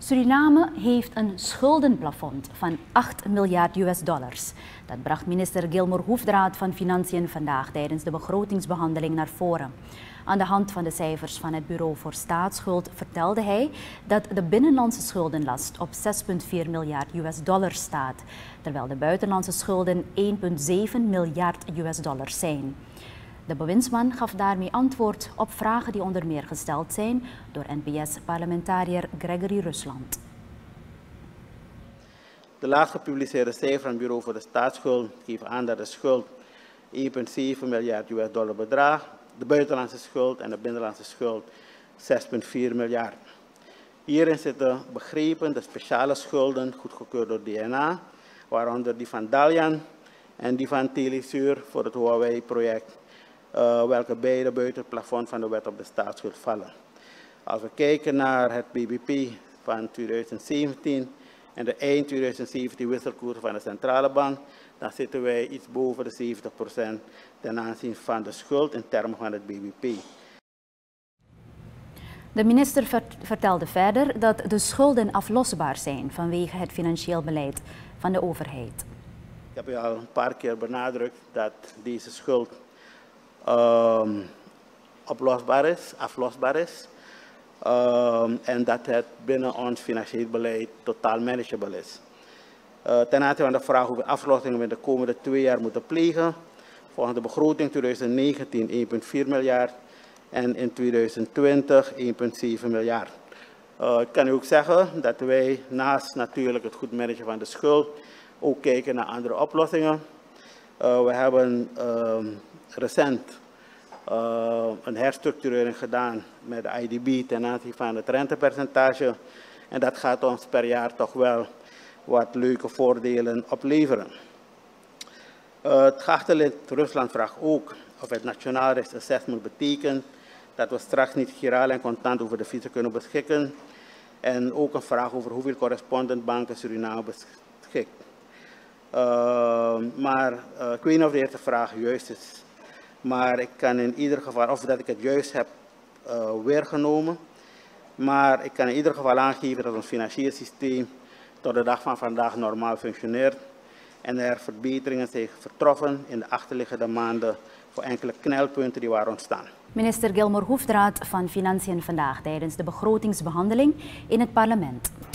Suriname heeft een schuldenplafond van 8 miljard US-dollars. Dat bracht minister Gilmore Hoefdraad van Financiën vandaag tijdens de begrotingsbehandeling naar voren. Aan de hand van de cijfers van het Bureau voor Staatsschuld vertelde hij dat de binnenlandse schuldenlast op 6,4 miljard US-dollars staat, terwijl de buitenlandse schulden 1,7 miljard US-dollars zijn. De bewindsman gaf daarmee antwoord op vragen die onder meer gesteld zijn door NPS-parlementariër Gregory Rusland. De laatst gepubliceerde cijfers van het Bureau voor de Staatsschuld geven aan dat de schuld 1,7 miljard US-dollar bedraagt, de buitenlandse schuld en de binnenlandse schuld 6,4 miljard. Hierin zitten begrepen de speciale schulden goedgekeurd door DNA, waaronder die van Dalian en die van Telesur voor het Huawei-project, welke beide buiten het plafond van de wet op de staatsschuld vallen. Als we kijken naar het BBP van 2017 en de eind 2017 wisselkoers van de centrale bank, dan zitten wij iets boven de 70% ten aanzien van de schuld in termen van het BBP. De minister vertelde verder dat de schulden aflosbaar zijn vanwege het financieel beleid van de overheid. Ik heb u al een paar keer benadrukt dat deze schuld aflosbaar is. En dat het binnen ons financieel beleid totaal manageable is. Ten aanzien van de vraag hoeveel aflossingen we de komende 2 jaar moeten plegen, volgens de begroting 2019 1,4 miljard en in 2020 1,7 miljard. Ik kan u ook zeggen dat wij naast natuurlijk het goed managen van de schuld ook kijken naar andere oplossingen. We hebben recent een herstructurering gedaan met de IDB ten aanzien van het rentepercentage. En dat gaat ons per jaar toch wel wat leuke voordelen opleveren. Het geachte lid Rusland vraagt ook of het Nationaal Risk Assessment betekent dat we straks niet giraal en contant over de fietsen kunnen beschikken. En ook een vraag over hoeveel correspondentbanken Suriname beschikt. Ik weet niet of de eerste vraag juist is. Maar ik kan in ieder geval, of dat ik het juist heb weergenomen. Maar ik kan in ieder geval aangeven dat ons financieel systeem tot de dag van vandaag normaal functioneert. En er verbeteringen zijn getroffen in de achterliggende maanden voor enkele knelpunten die waren ontstaan. Minister Gilmore Hoefdraad van Financiën vandaag tijdens de begrotingsbehandeling in het parlement.